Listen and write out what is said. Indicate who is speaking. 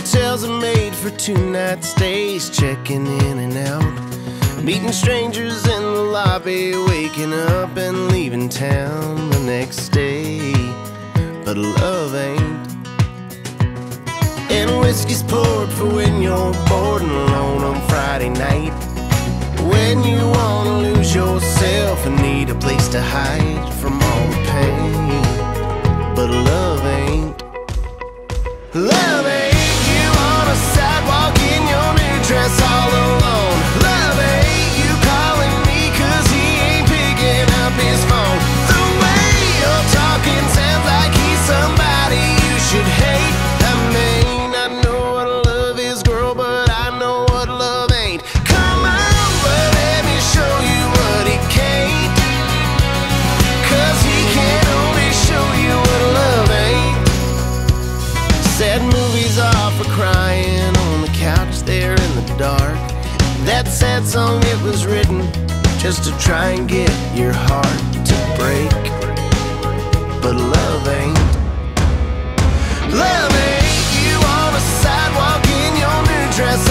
Speaker 1: Hotels are made for 2-night stays, checking in and out, meeting strangers in the lobby, waking up and leaving town the next day. But love ain't. And whiskey's poured for when you're bored and alone on Friday night, when you wanna lose yourself and need a place to hide from all the pain. But love ain't. Love ain't. You on a sidewalk in your new dress all alone. Love ain't. You calling me 'cause he ain't picking up his phone. The way you're talking sounds like he's somebody you should hate. I mean, I know what love is, girl, but I know what love ain't. Come on, but let me show you what he can't, 'cause he can only show you what love ain't. Sad movies are for crying on the couch there in the dark. That sad song, it was written just to try and get your heart to break. But love ain't. Love ain't. You on a sidewalk in your new dress